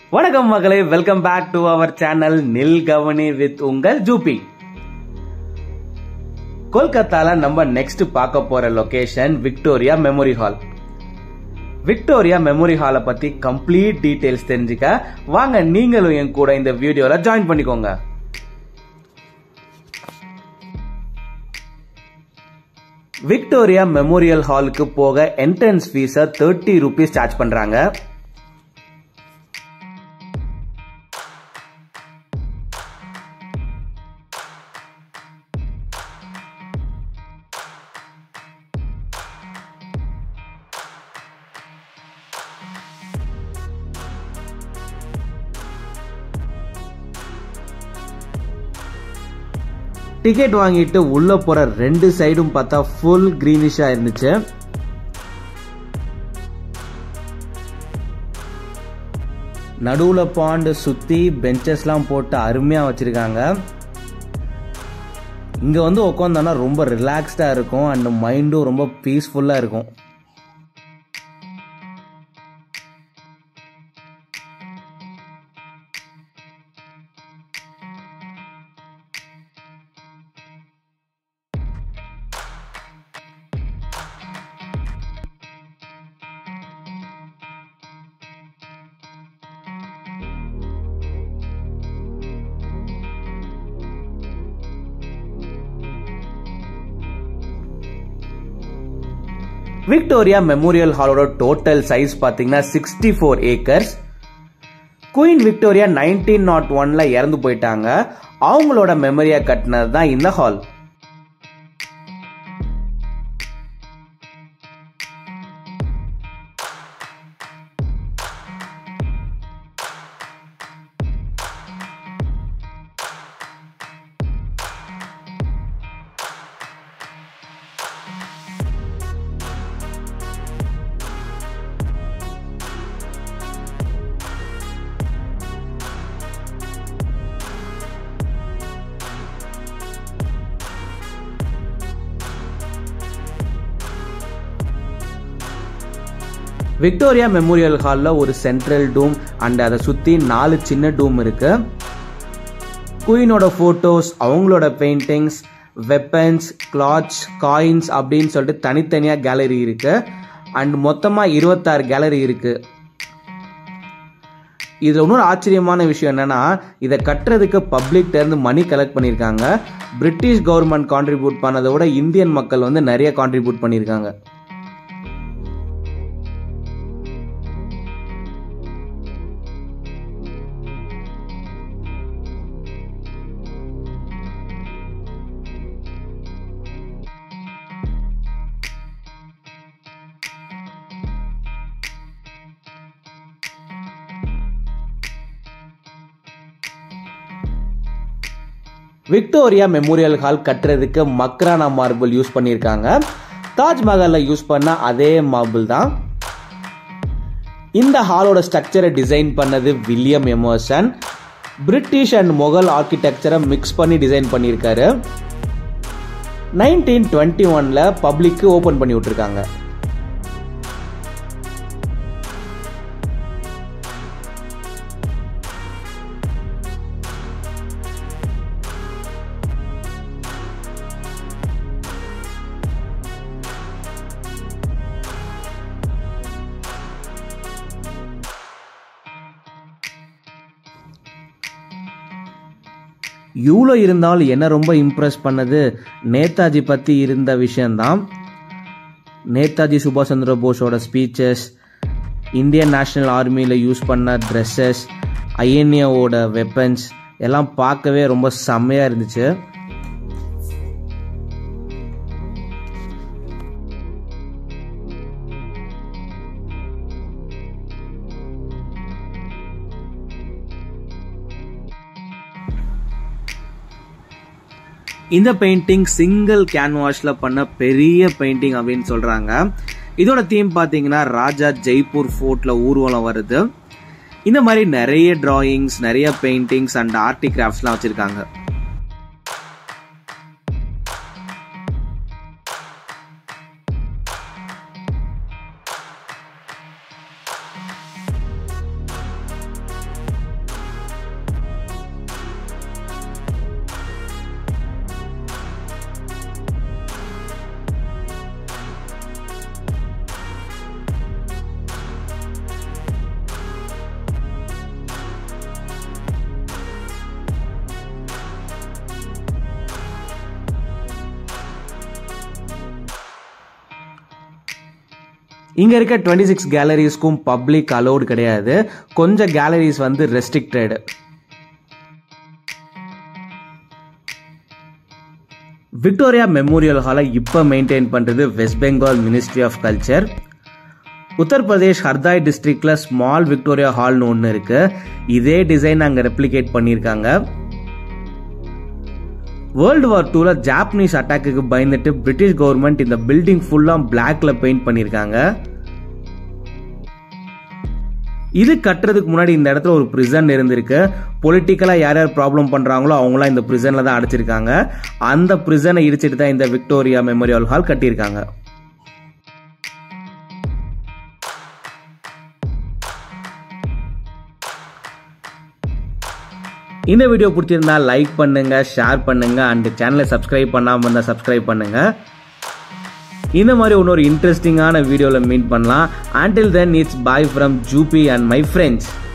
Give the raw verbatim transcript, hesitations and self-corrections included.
வணக்கம் மக்களே, welcome back to our channel Nilkavani with உங்கள் ஜூபி. கொல்கத்தால நம்ம நெக்ஸ்ட் பார்க்க போற location Victoria memory hall. Victoria memory ஹாலை பத்தி கம்ப்ளீட் டீடைல்ஸ் தெரிஞ்சுக்க வாங்க நீங்களும் என் கூட இந்த வீடியோல ஜாயின் பண்ணிக்கோங்க. விக்டோரியா மெமோரியல் ஹாலுக்கு போக என்ட்ரன்ஸ் ஃபீஸை தேர்ட்டி ருபீஸ் சார்ஜ் பண்றாங்க. டிக்கெட் வாங்கிட்டு உள்ள போற ரெண்டு சைடும் பார்த்தா ஃபுல் கிரீனிஷா இருந்துச்சு. நடுவுல பாண்ட் சுத்தி பெஞ்சஸ்லாம் போட்டு அருமையா வச்சிருக்காங்க. இங்க வந்து உட்காந்தோம்னா ரொம்ப ரிலாக்ஸ்டா இருக்கும் அண்ட் மைண்டும் ரொம்ப பீஸ்ஃபுல்லா இருக்கும். விக்டோரியா மெமோரியல் ஹாலோட டோட்டல் சைஸ் பாத்தீங்கன்னா sixty four acres. Queen Victoria nineteen nought ஒன்ல இறந்து போயிட்டாங்க. அவங்களோட மெமரியா கட்டினது தான் இந்த ஹால். விக்டோரியா மெமோரியல் ஹால்ல ஒரு சென்ட்ரல் டூம் அண்ட் அதை சுத்தி நாலு சின்ன டூம் இருக்கு. குயினோட போட்டோஸ், அவங்களோட பெயிண்டிங்ஸ், வெப்பன்ஸ், கிளாத்ஸ், காயின்ஸ் அப்படின்னு சொல்லிட்டு தனித்தனியா கேலரி இருக்கு. அண்ட் மொத்தமா இருபத்தாறு கேலரி இருக்கு. இதுல இன்னொரு ஆச்சரியமான விஷயம் என்னன்னா, இதை கட்டுறதுக்கு பப்ளிக்ல இருந்து மணி கலெக்ட் பண்ணிருக்காங்க. பிரிட்டிஷ் கவர்மெண்ட் கான்ட்ரிபியூட் பண்ணதை விட இந்தியன் மக்கள் வந்து நிறைய கான்ட்ரிபியூட் பண்ணிருக்காங்க. விக்டோரியா மெமோரியல் ஹால் கட்டுறதுக்கு மக்ரானா மார்பிள் யூஸ் பண்ணியிருக்காங்க. தாஜ்மஹால்ல யூஸ் பண்ண அதே மார்பிள் தான். இந்த ஹாலோட ஸ்ட்ரக்சரை டிசைன் பண்ணது William Emerson. British and Mughal ஆர்கிடெக்சரை மிக்ஸ் பண்ணி டிசைன் பண்ணியிருக்காரு. நைன்டீன் டுவெண்ட்டி ஒன்ல பப்ளிக்கு ஓபன் பண்ணி விட்டுருக்காங்க. இவ்வளோ இருந்தாலும் என்ன ரொம்ப இம்ப்ரெஸ் பண்ணது நேதாஜி பற்றி இருந்த விஷயம்தான். நேதாஜி சுபாஷ் சந்திர போஸோட ஸ்பீச்சஸ், இந்தியன் நேஷனல் ஆர்மியில் யூஸ் பண்ண ட்ரெஸ்ஸஸ், ஐஎன்ஏவோட வெப்பன்ஸ் எல்லாம் பார்க்கவே ரொம்ப செம்மையாக இருந்துச்சு. இந்த பெயிண்டிங் சிங்கிள் கேன்வாஸ்ல பண்ண பெரிய பெயிண்டிங் அப்படின்னு சொல்றாங்க. இதோட தீம் பாத்தீங்கன்னா ராஜா ஜெய்ப்பூர் ஃபோர்ட்ல ஊர்வலம் வருது. இந்த மாதிரி நிறைய டிராயிங்ஸ், நிறைய பெயிண்டிங்ஸ் அண்ட் ஆர்ட் கிராஃப்ட்ஸ்லாம் வச்சிருக்காங்க. இங்க இருக்க டுவெண்ட்டி சிக்ஸ் கேலரிஸ்க்கும் பப்ளிக் அலோடு கிடையாது. கொஞ்சம் கேலரிஸ் வந்து ரெஸ்ட்ரிக்டட். விக்டோரியா மெமோரியல் ஹாலை இப்போ மெயின்டைன் பண்ணுறது West Bengal ministry of culture. Uttar Pradesh Hardoi டிஸ்ட்ரிக்ட்ல ஸ்மால் விக்டோரியா ஹால்னு ஒன்று இருக்கு. இதே டிசைன் அங்கே ரெப்ளிகேட் பண்ணியிருக்காங்க. வேர்ல்டு வார் டூல ஜாப்பனீஸ் அட்டாக்கு பயந்துட்டு பிரிட்டிஷ் கவர்மெண்ட் இந்த பில்டிங் ஃபுல்லா பிளாக்ல பெயிண்ட் பண்ணியிருக்காங்க. இது கட்டுறதுக்கு முன்னாடி இந்த இடத்துல ஒரு பிரிசன் இருந்திருக்கு. பொலிட்டிக்கலா யார் யார் ப்ராப்ளம் பண்றாங்களோ அவங்களாம் இந்த பிரிசன்ல தான் அடைச்சிருக்காங்க. அந்த பிரிசனை இடிச்சிட்டு தான் இந்த விக்டோரியா மெமோரியல் ஹால் கட்டியிருக்காங்க. இந்த வீடியோ பிடிச்சிருந்தா லைக் பண்ணுங்க, ஷேர் பண்ணுங்க, அண்ட் சேனலை சப்ஸ்கிரைப் பண்ணாம இருந்தா சப்ஸ்கிரைப் பண்ணுங்க. இந்த மாதிரி இன்னொரு இன்ட்ரெஸ்டிங்கான வீடியோல மீட் பண்ணலாம். Until then, it's bye from Jupy and my friends.